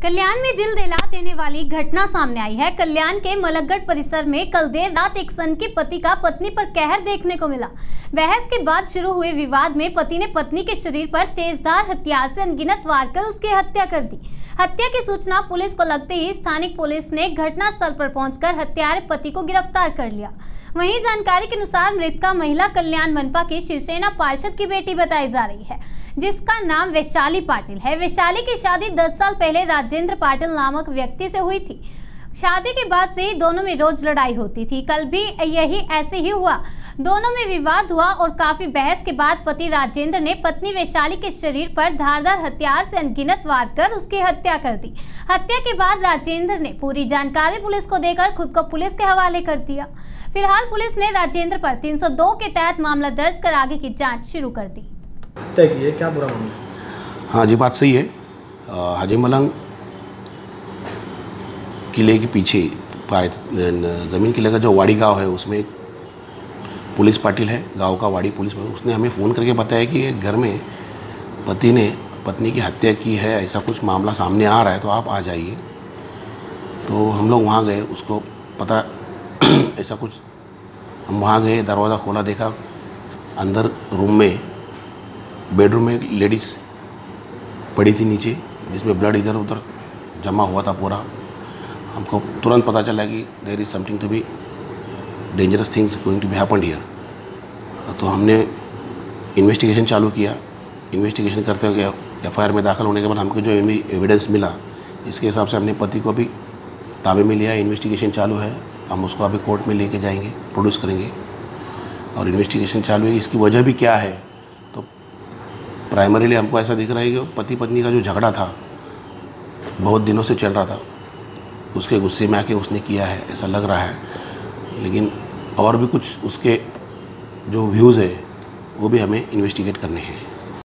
कल्याण में दिल दहला देने वाली घटना सामने आई है। कल्याण के मलकगढ़ परिसर में कल देर रात एक सनकी पति का पत्नी पर कहर देखने को मिला। बहस के बाद शुरू हुए विवाद में पति ने पत्नी के शरीर पर तेजधार हथियार से अनगिनत वार कर उसकी हत्या कर दी। हत्या की सूचना पुलिस को लगते ही स्थानिक पुलिस ने घटनास्थल पर पहुंचकर हत्यारे पति को गिरफ्तार कर लिया। वहीं जानकारी के अनुसार मृतका महिला कल्याण मनपा की शिवसेना पार्षद की बेटी बताई जा रही है, जिसका नाम वैशाली पाटिल है। वैशाली की शादी 10 साल पहले राजेंद्र पाटिल नामक व्यक्ति से हुई थी। शादी के बाद से ही दोनों में रोज लड़ाई होती थी। कल भी यही ऐसे ही हुआ। दोनों में विवाद हुआ और काफी बहस के बाद पति राजेंद्र ने पत्नी वैशाली के शरीर पर धारदार हथियार से अनगिनत वार कर उसकी हत्या कर दी। हत्या के बाद राजेंद्र ने पूरी जानकारी पुलिस को देकर खुद को पुलिस के हवाले कर दिया। फिलहाल पुलिस ने राजेंद्र पर 302 के तहत मामला दर्ज कर आगे की जाँच शुरू कर दी। क्या बुरा मामला? हाँ जी, बात सही है। हाजी मलंग किले के पीछे ज़मीन किले का जो वाड़ी गांव है, उसमें एक पुलिस पाटिल है, गांव का वाड़ी पुलिस। उसने हमें फ़ोन करके बताया कि घर में पति ने पत्नी की हत्या की है, ऐसा कुछ मामला सामने आ रहा है, तो आप आ जाइए। तो हम लोग वहाँ गए, उसको पता ऐसा कुछ। हम वहाँ गए, दरवाज़ा खोला, देखा अंदर रूम में बेडरूम में एक लेडीज़ पड़ी थी नीचे, जिसमें ब्लड इधर उधर जमा हुआ था पूरा। हमको तुरंत पता चला कि there is something to be dangerous things going to be happened here. तो हमने इन्वेस्टिगेशन चालू किया। इन्वेस्टिगेशन करते हुए एफआईआर में दाखिल होने के बाद हमको जो एविडेंस मिला, इसके हिसाब से हमने पति को अभी ताबे में लिया। इन्वेस्टिगेशन चालू है, हम उसको अभी कोर्ट में लेके जाएंगे, प्रोड्यूस करेंगे और इन्वेस्टिगेशन चालू है। इसकी वजह भी क्या है, तो प्राइमरीली हमको ऐसा दिख रहा है कि पति पत्नी का जो झगड़ा था बहुत दिनों से चल रहा था, उसके गुस्से में आके उसने किया है, ऐसा लग रहा है। लेकिन और भी कुछ उसके जो व्यूज़ है वो भी हमें इन्वेस्टिगेट करने हैं।